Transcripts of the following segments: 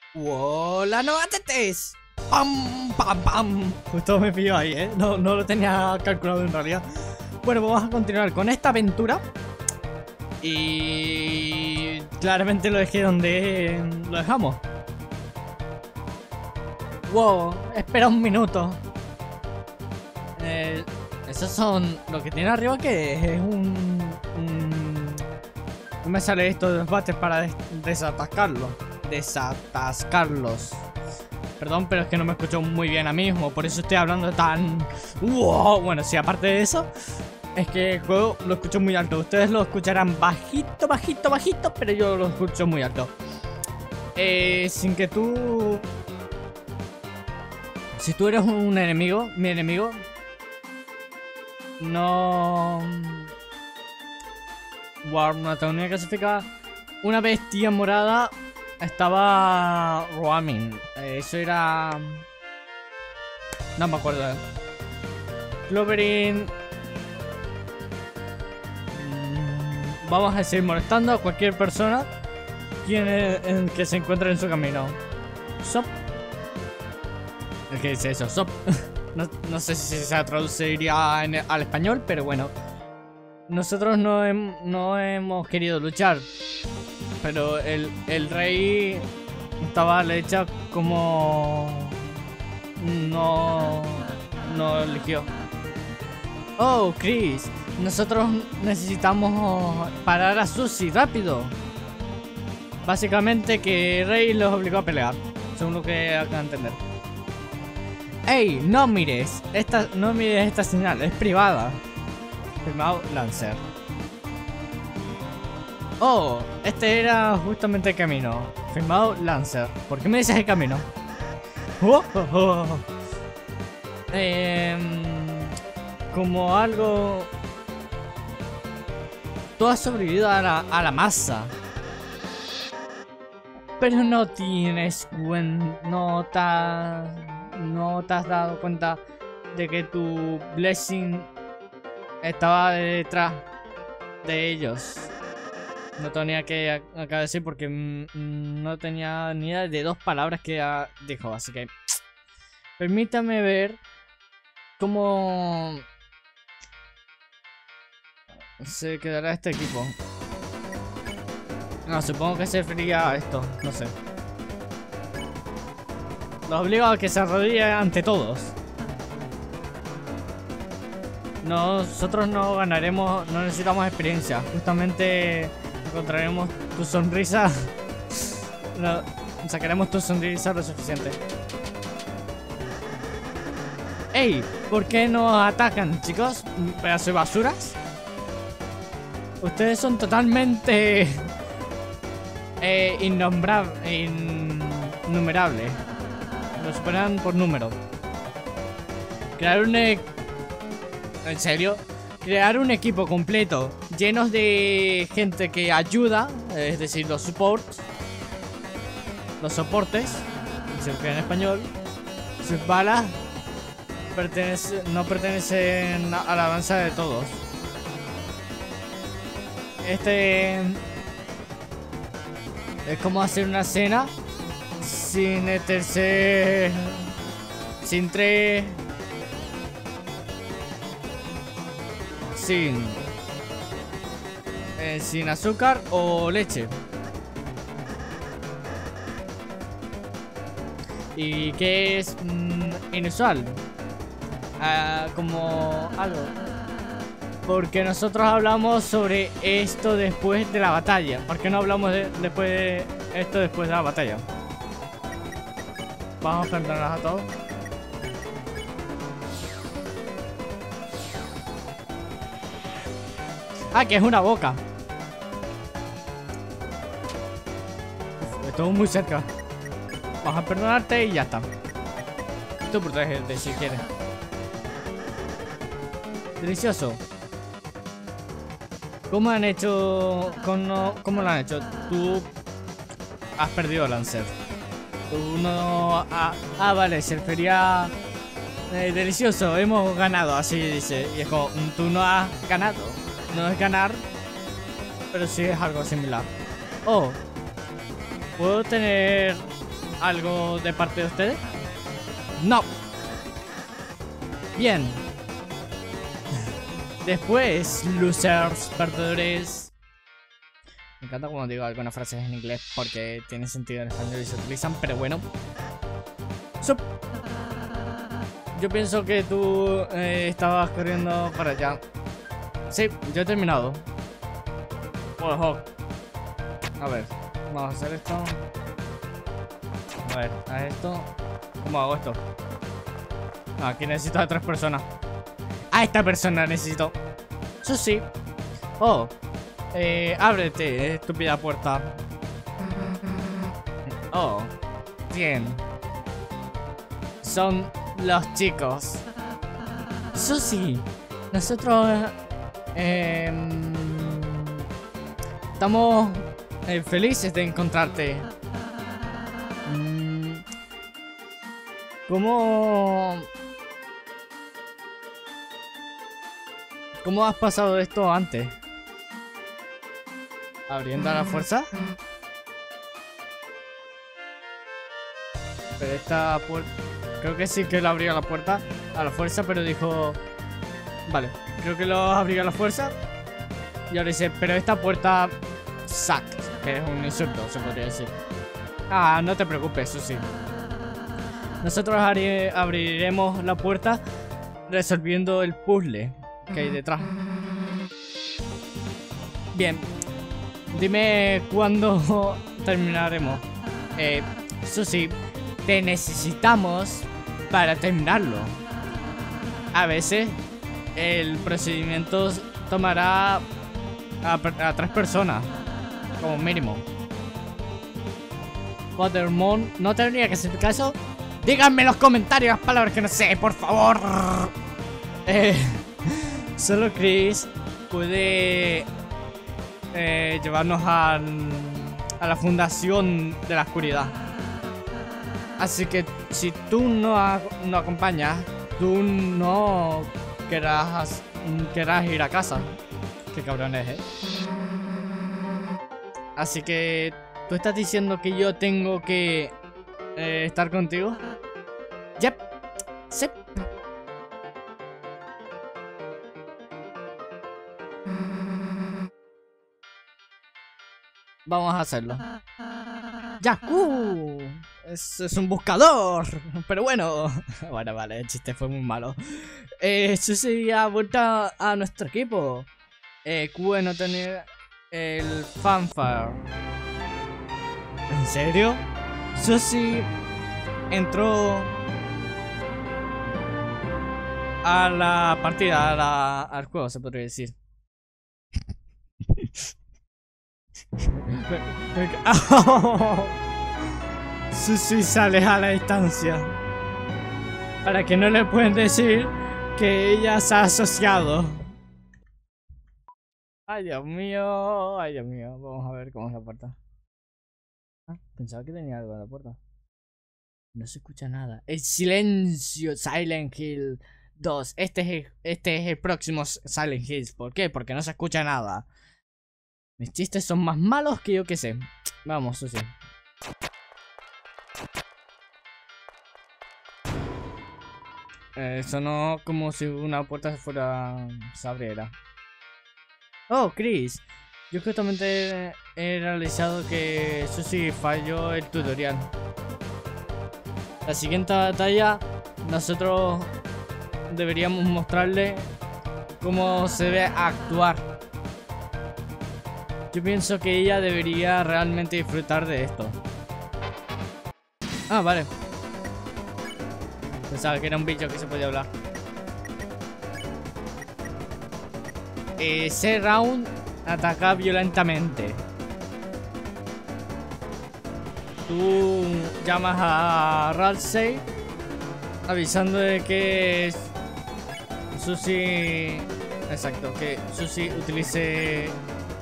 ¡Hola, novatetes! ¡Pam, pam, pam! Justo me pilló ahí, ¿eh? No lo tenía calculado en realidad. Bueno, vamos a continuar con esta aventura. Y claramente lo dejé donde lo dejamos. Wow, espera un minuto. Esos son... Lo que tiene arriba que es No me sale esto de los bates para desatascarlos. Perdón, pero es que no me escucho muy bien a mí mismo. Por eso estoy hablando tan... ¡Wow! Bueno, sí, aparte de eso, es que el juego lo escucho muy alto. Ustedes lo escucharán bajito, bajito, bajito, pero yo lo escucho muy alto. Sin que tú... Si tú eres un enemigo, mi enemigo, no... Wow, una tenía clasificada. Una bestia morada estaba roaming. Eso era... No me acuerdo. Cloverin. Vamos a seguir molestando a cualquier persona que se encuentre en su camino. Sop. El que dice eso, Sop. No sé si se traduciría al español, pero bueno. Nosotros no hemos querido luchar, pero el rey estaba hecha como no eligió. Oh, Chris, nosotros necesitamos parar a Susie rápido. Básicamente que el rey los obligó a pelear, según lo que acabo de entender. Ey, no mires esta señal, es privada. Firmado Lancer. Oh, este era justamente el camino. Firmado Lancer. ¿Por qué me dices el camino? Como algo... Tú has sobrevivido a la masa. Pero no tienes no te has dado cuenta de que tu blessing estaba detrás de ellos. No tenía que acá de decir porque no tenía ni idea de dos palabras que dijo. Así que permítame ver cómo se quedará este equipo. No, supongo que se refería a esto. No sé. Los obligo a que se arrodille ante todos. Nosotros no ganaremos, no necesitamos experiencia. Justamente encontraremos tu sonrisa. Sacaremos tu sonrisa lo suficiente. Ey, ¿por qué nos atacan, chicos? ¿Pedazo de basuras? Ustedes son totalmente innumerables. Lo superan por número. Crear un... ¿En serio? Crear un equipo completo llenos de gente que ayuda, es decir, los soportes, se escribe en español. Sus balas no pertenecen a la danza de todos. Es como hacer una cena sin el tercer, sin tres, sin azúcar o leche. ¿Y qué es inusual? Como algo. Porque nosotros hablamos sobre esto después de la batalla. ¿Por qué no hablamos después de esto después de la batalla? Vamos a perdonarnos a todos. Ah, que es una boca. Estuvo muy cerca. Vamos a perdonarte y ya está. Tú protégete si quieres. Delicioso. ¿Cómo han hecho? ¿Cómo lo han hecho? Tú has perdido el Lancer. Tú no... vale, se refería... delicioso, hemos ganado, así dice. Y es como, tú no has ganado. No es ganar, pero sí es algo similar. Oh, puedo tener algo de parte de ustedes? No. Bien. Después, losers, perdedores. Me encanta cuando digo algunas frases en inglés porque tiene sentido en español y se utilizan, pero bueno. Yo pienso que tú estabas corriendo para allá. Sí, yo he terminado. Ojo. A ver, vamos a hacer esto. A ver, a esto. ¿Cómo hago esto? Aquí necesito a 3 personas. A esta persona necesito. Eso sí. Oh. Ábrete, estúpida puerta. Oh. Bien. Son los chicos. Susi, nosotros estamos felices de encontrarte. ¿Cómo has pasado esto antes? ¿Abriendo a la fuerza? Pero esta puerta... Creo que sí que lo abrió la puerta a la fuerza, pero dijo... Vale, creo que lo abrió a la fuerza. Y ahora dice, pero esta puerta... Suck, que es un insulto, se podría decir. Ah, no te preocupes, Susi. Nosotros abriremos la puerta resolviendo el puzzle que hay detrás. Bien. Dime cuándo terminaremos. Susi, te necesitamos para terminarlo. A veces el procedimiento tomará a 3 personas como mínimo. Watermon, no tendría que hacer caso. Díganme en los comentarios las palabras que no sé, por favor. Solo Chris puede llevarnos a la fundación de la oscuridad. Así que si tú no acompañas, tú no querrás ir a casa. Qué cabrón es, Así que tú estás diciendo que yo tengo que estar contigo. Yep. Sí. Vamos a hacerlo. ¡Yaku! Es un buscador. Pero bueno. Bueno, vale, el chiste fue muy malo. Susi ha vuelto a nuestro equipo. Bueno tener el fanfare. ¿En serio? Susi entró a la partida, al juego, se podría decir. Susi sale a la distancia para que no le pueden decir que ella se ha asociado. Ay, Dios mío, ay, Dios mío. Vamos a ver cómo es la puerta. Ah, pensaba que tenía algo en la puerta. No se escucha nada. El silencio. Silent Hill 2. Este es el próximo Silent Hill. ¿Por qué? Porque no se escucha nada. Mis chistes son más malos que yo que sé. Vamos, Susi. Sonó como si una puerta se abriera. Oh, Chris. Yo justamente he realizado que Susi falló el tutorial. La siguiente batalla, nosotros deberíamos mostrarle cómo se debe actuar. Yo pienso que ella debería realmente disfrutar de esto. Ah, vale. Pensaba que era un bicho que se podía hablar. Ese round ataca violentamente. Tú llamas a Ralsei avisando de que Susi... Exacto, que Susi utilice...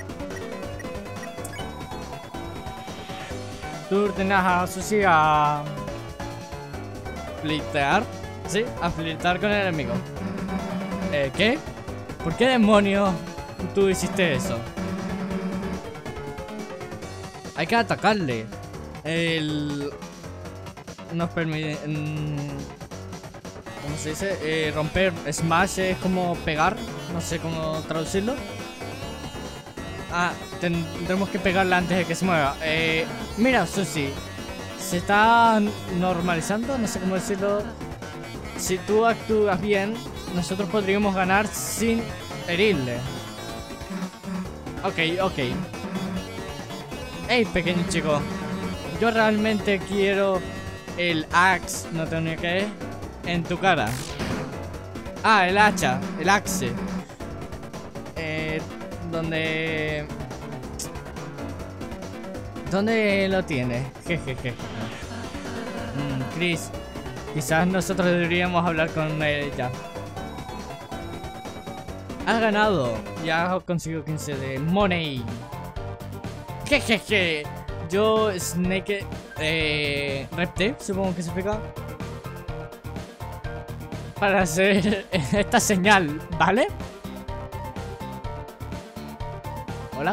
Tú ordenas a Susi a... flirtear. Sí, a flirtar con el enemigo. ¿Qué? ¿Por qué demonios tú hiciste eso? Hay que atacarle. nos permite... ¿cómo se dice? Romper. Smash es como pegar. No sé cómo traducirlo. Ah, tendremos que pegarla antes de que se mueva. Mira, Susie. Se está normalizando, no sé cómo decirlo. Si tú actúas bien, nosotros podríamos ganar sin herirle. Ok. Hey, pequeño chico. Yo realmente quiero el axe, no tengo ni qué, en tu cara. Ah, el hacha, el axe. ¿Dónde lo tienes? Jejeje. Chris, quizás nosotros deberíamos hablar con ella. Has ganado. Ya has conseguido 15 de money. Jejeje. Yo, Snake, Reptail, supongo que se explica. Para hacer esta señal, ¿vale? Hola.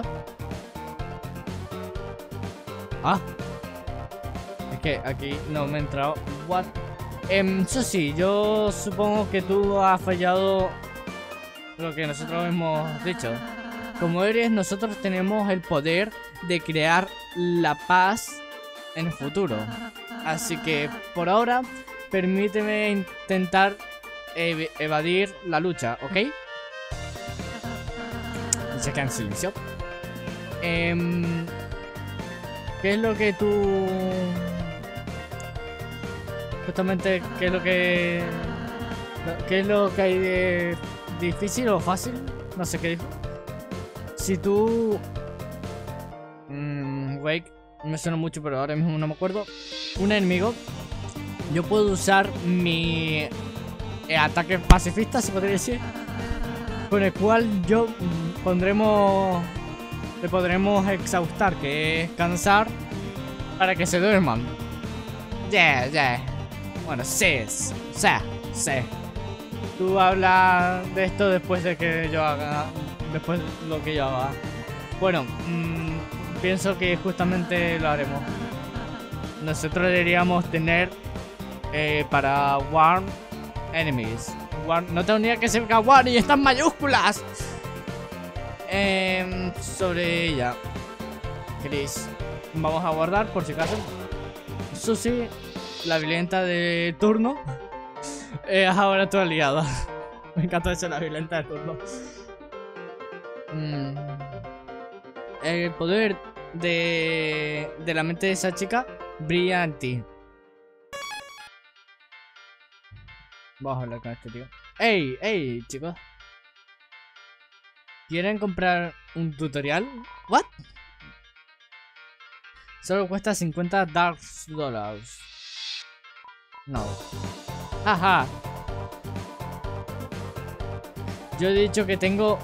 Ah. Es que aquí no me he entrado. What? Eso sí, yo supongo que tú has fallado lo que nosotros hemos dicho. Como eres, nosotros tenemos el poder de crear la paz en el futuro. Así que, por ahora, permíteme intentar evadir la lucha, ¿ok? Y se queda en silencio. ¿Qué es lo que tú... Justamente, ¿qué es lo que... ¿Qué es lo que hay de difícil o fácil? No sé qué dijo. Si tú... Wake, me suena mucho, pero ahora mismo no me acuerdo. Un enemigo, yo puedo usar mi ataque pacifista, se podría decir, con el cual yo le podremos exhaustar, que es cansar, para que se duerman. Bueno, sí. Tú hablas de esto después de que yo haga, después de lo que yo haga. Bueno, pienso que justamente lo haremos. Nosotros deberíamos tener para Warn Enemies. No tengo ni idea que significa Warn y están mayúsculas. Sobre ella, Chris, vamos a guardar por si acaso. Susie, la violenta de turno, es ahora tu aliada. Me encanta eso, la violenta de turno. El poder de la mente de esa chica brilla en ti. Vamos a hablar con este tío. Ey, chicos. ¿Quieren comprar un tutorial? ¿What? Solo cuesta $50. No. Ajá. Yo he dicho que tengo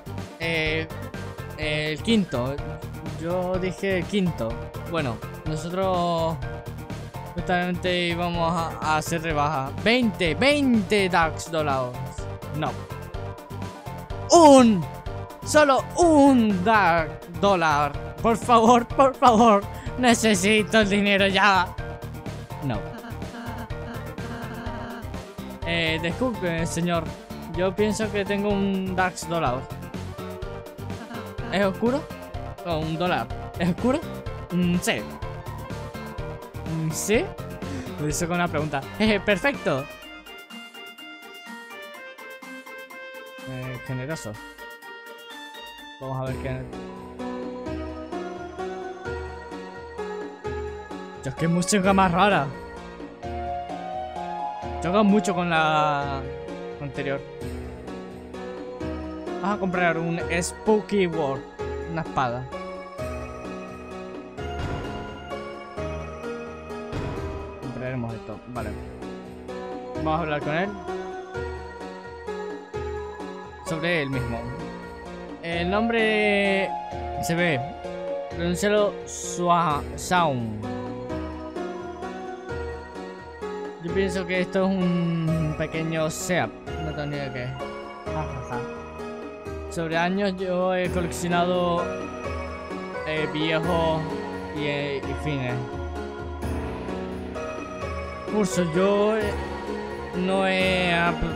el quinto. Yo dije el quinto. Bueno, nosotros justamente íbamos a hacer rebaja. 20 $. No. Solo un dólar. Por favor. Necesito el dinero ya. No. Disculpe, señor. Yo pienso que tengo un $. ¿Es oscuro? ¿O un dólar? ¿Es oscuro? Sí. ¿Sí? Lo hice con una pregunta. Perfecto. Generoso. Vamos a ver qué... Dios, qué música más rara. Choca mucho con la anterior. Vamos a comprar un Spooky Sword, una espada. Compraremos esto, vale. Vamos a hablar con él sobre él mismo. El nombre se ve. Pronuncialo Sound. Yo pienso que esto es un pequeño setup. No tengo ni idea de qué es. Sobre años yo he coleccionado viejos y fines. curso. Yo no he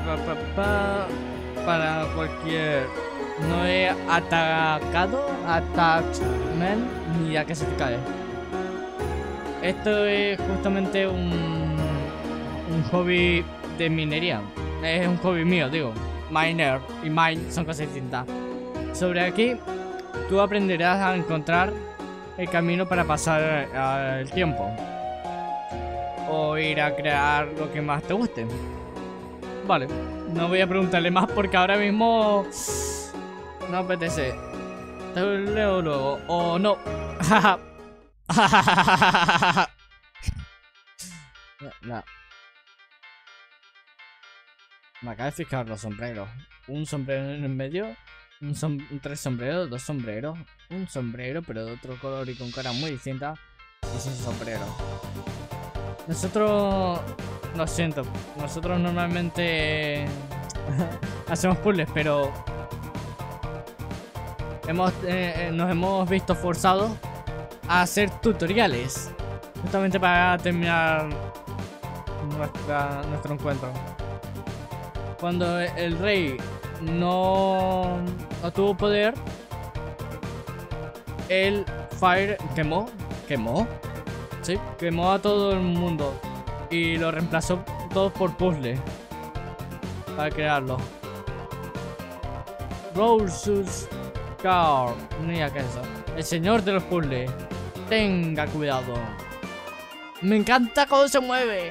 para cualquier. No he atacado, attachment, ni a qué se cae. Esto es justamente un hobby de minería. Es un hobby mío, digo. Miner y mine son cosas distintas. Sobre aquí, tú aprenderás a encontrar el camino para pasar el tiempo. O ir a crear lo que más te guste. Vale, no voy a preguntarle más porque ahora mismo no apetece. Te lo leo luego. O no. No. Me acabo de fijar los sombreros. Un sombrero en el medio. Tres sombreros, dos sombreros. Un sombrero, pero de otro color y con cara muy distinta. Y sin sombrero. Nosotros... Lo siento. Nosotros normalmente... hacemos puzzles, pero... nos hemos visto forzados a hacer tutoriales. Justamente para terminar nuestro encuentro. Cuando el rey no tuvo poder, el Fire quemó, sí, quemó a todo el mundo y lo reemplazó todo por puzzle para crearlo. Rose's Car, ni a qué es eso. El señor de los puzzles. Tenga cuidado. Me encanta cómo se mueve.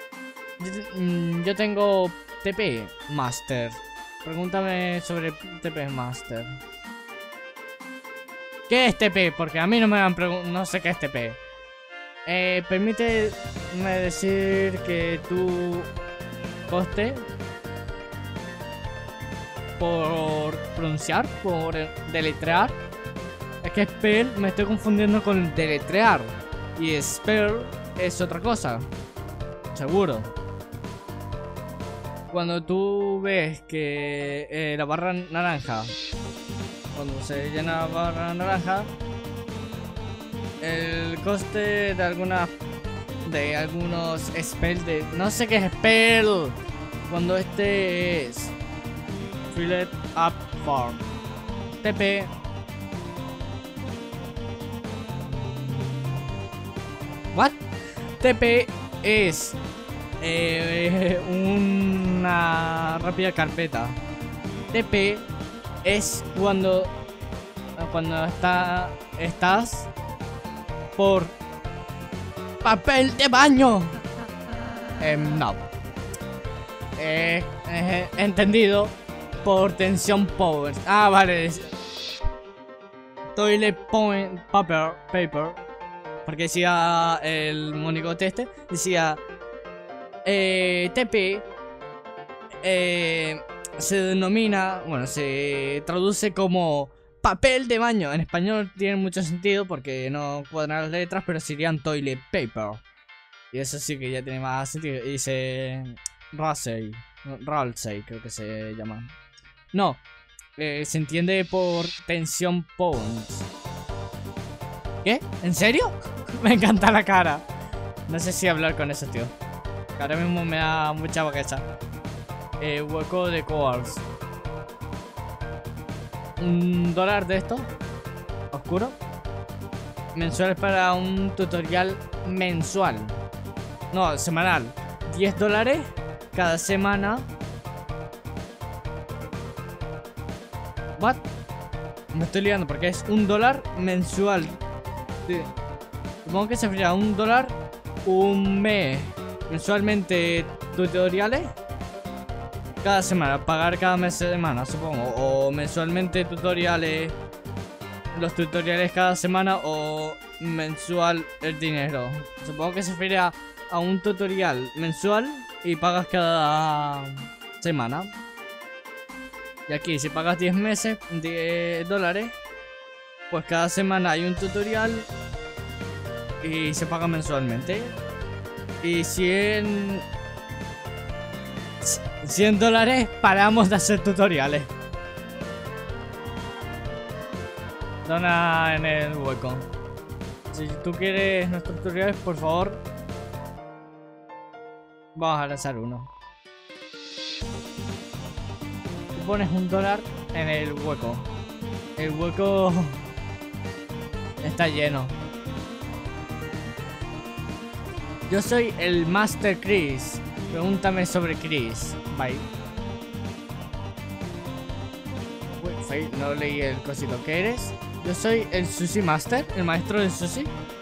Yo tengo TP Master. Pregúntame sobre TP Master. ¿Qué es TP? Porque a mí no me han preguntado. No sé qué es TP. Permíteme decir que tu coste por pronunciar, por deletrear. Es que spell me estoy confundiendo con deletrear. Y spell es otra cosa. Seguro. Cuando tú ves que la barra naranja, cuando se llena la barra naranja, el coste de algunos spells de... No sé qué es spell. Cuando este es Fillet Up Farm TP. What? TP es una rápida carpeta. TP es cuando estás por papel de baño. No. Entendido por tensión power. Ah, vale. Toilet paper. Porque decía el monigote este. Decía TP se denomina, bueno, se traduce como papel de baño. En español tiene mucho sentido porque no cuadran las letras, pero serían toilet paper. Y eso sí que ya tiene más sentido. Y dice Ralsei, creo que se llama. No, se entiende por tensión pounds. ¿Qué? ¿En serio? Me encanta la cara. No sé si hablar con eso, tío. Ahora mismo me da mucha vaqueza. Hueco de quartz. $1 de esto. Oscuro. Mensual para un tutorial mensual. No, semanal. $10 cada semana. What? Me estoy liando porque es $1 mensual. Sí. Supongo que se sería $1 un mes. Mensualmente tutoriales cada semana, pagar cada mes de semana, supongo. O mensualmente tutoriales, los tutoriales cada semana, o mensual el dinero. Supongo que se refiere a un tutorial mensual y pagas cada semana. Y aquí si pagas 10 meses, $10, pues cada semana hay un tutorial y se paga mensualmente. Y $100 paramos de hacer tutoriales. Dona en el hueco. Si tú quieres nuestros tutoriales, por favor, Vamos a lanzar uno. Tú pones $1 en el hueco. El hueco está lleno. Yo soy el Master Chris. Pregúntame sobre Chris. Bye. Uy, no leí el cosito. ¿Qué eres? Yo soy el Sushi Master, el maestro del sushi.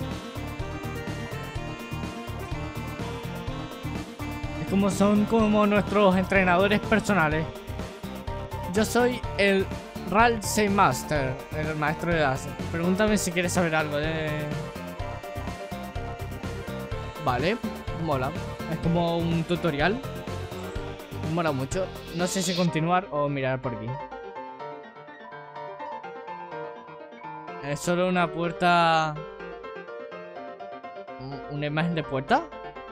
Es como son como nuestros entrenadores personales. Yo soy el Ralsei Master, el maestro de Ace. Pregúntame si quieres saber algo de... Vale, mola. Es como un tutorial. Mola mucho. No sé si continuar o mirar por aquí. Es solo una puerta... ¿Una imagen de puerta?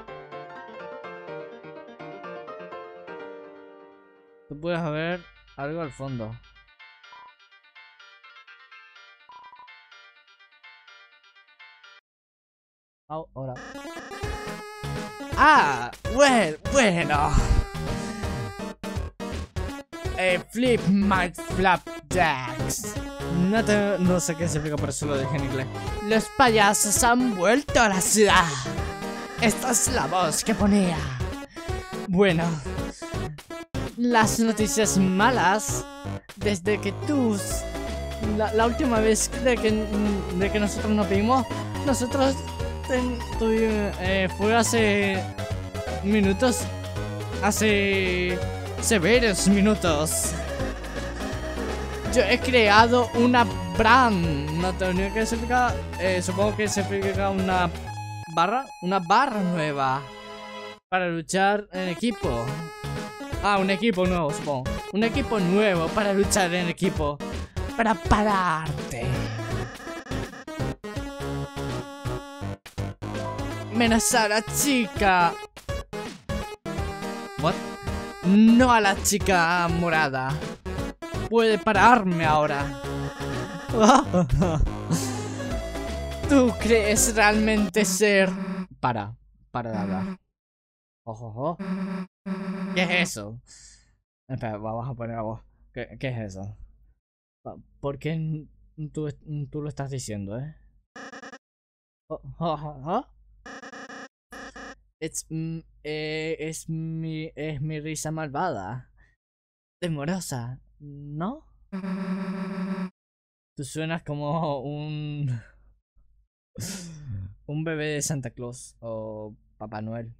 Tú puedes ver algo al fondo. Ahora. Ah, bueno. Flip my flapjacks. No sé qué significa, por eso lo dije en inglés. Los payasos han vuelto a la ciudad. Esta es la voz que ponía. Bueno, las noticias malas. Desde que tú... La última vez de que nosotros nos vimos, nosotros fue hace minutos. Hace severos minutos. Yo he creado una brand. No tenía que significar. Supongo que significa una barra nueva para luchar en equipo. Ah, un equipo nuevo, supongo. Un equipo nuevo para luchar en equipo. Para pararte. Menos a la chica. What? No a la chica morada. Puede pararme ahora. ¿Tú crees realmente ser... Para de hablar. Ojo. ¿Qué es eso? Espera, vamos a poner a voz. ¿Qué es eso? ¿Por qué tú lo estás diciendo, Es mi risa malvada. Demorosa, ¿no? Tú suenas como un bebé de Santa Claus o Papá Noel.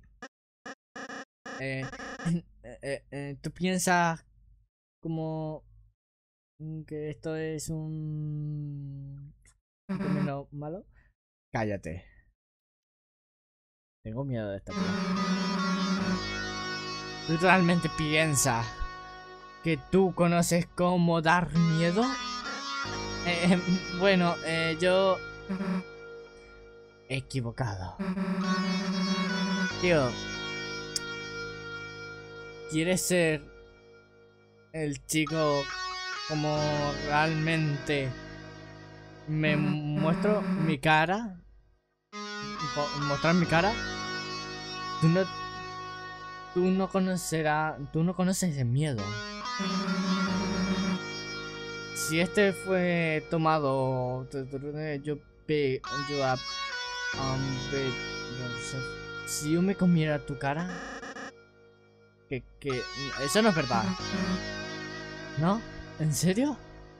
¿Tú piensas como que esto es un término malo? Cállate. Tengo miedo de esta cosa. ¿Tú realmente piensas que tú conoces cómo dar miedo? Bueno, yo... Equivocado. Tío, ¿quieres ser el chico como realmente me muestro mi cara? ¿Mostrar mi cara? Tú no conoces de miedo. Si este fue tomado, si yo me comiera tu cara, que eso no es verdad, ¿no? ¿En serio?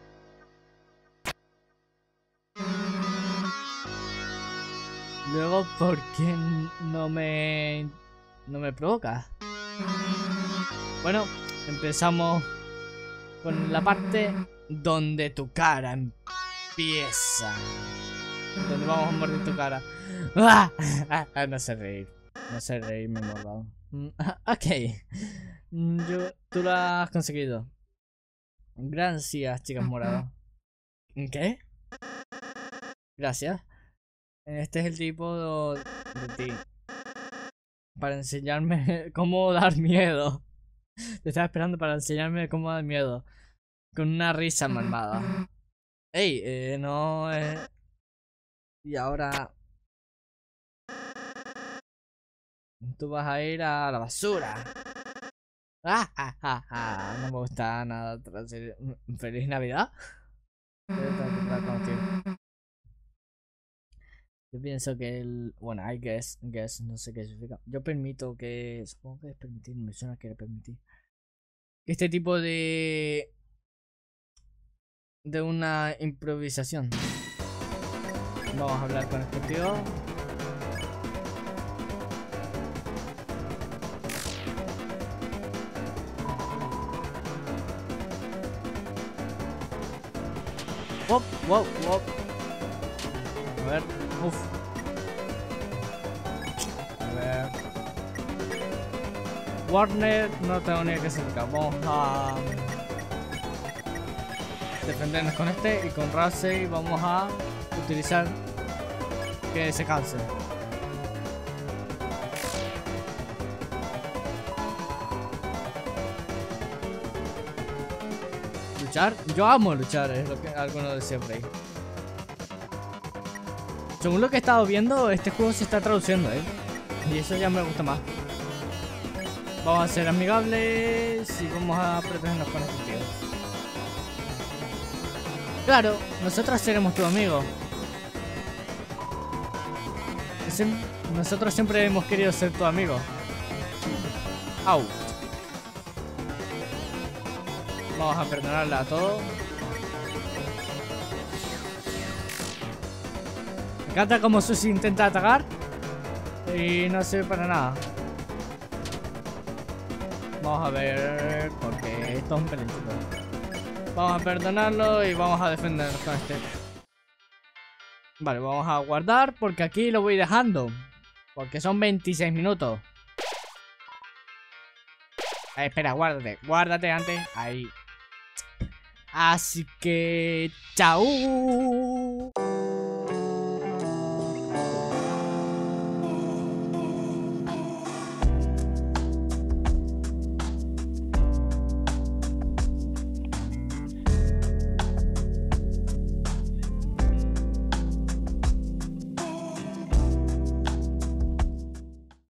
Luego, ¿por qué no me provoca? Bueno, empezamos con la parte donde tu cara empieza. Donde vamos a morder tu cara. No sé reír. No sé reír, me he mordado. Ok. Tú lo has conseguido. Gracias, chicas moradas. ¿Qué? Gracias. Este es el tipo de ti. Para enseñarme cómo dar miedo. Te estaba esperando para enseñarme cómo dar miedo. Con una risa malvada. Ey, no... Y ahora... Tú vas a ir a la basura. No me gusta nada. Feliz Navidad. Yo pienso que el... Bueno, guess, no sé qué significa. Yo permito que... Supongo que es permitir, me suena que era permitir. Este tipo de una improvisación. Vamos a hablar con este tío. Wow. A ver, a ver. Warner, no tengo ni que cerca. Vamos a defendernos con este y con Ramsey vamos a utilizar que se canse. Luchar, yo amo luchar, es lo que alguno decía por ahí. Según lo que he estado viendo, este juego se está traduciendo, y eso ya me gusta más. Vamos a ser amigables y vamos a protegernos con este tío. Claro, nosotros seremos tu amigo. Nosotros siempre hemos querido ser tu amigo. Au. Vamos a perdonarla a todos. Me encanta como Susie intenta atacar y no sirve para nada. Vamos a ver, porque esto es un pelín chico. Vamos a perdonarlo y vamos a defendernos con este. Vale, vamos a guardar porque aquí lo voy dejando. Porque son 26 minutos. Espera, guárdate antes. Ahí. Así que... ¡Chao!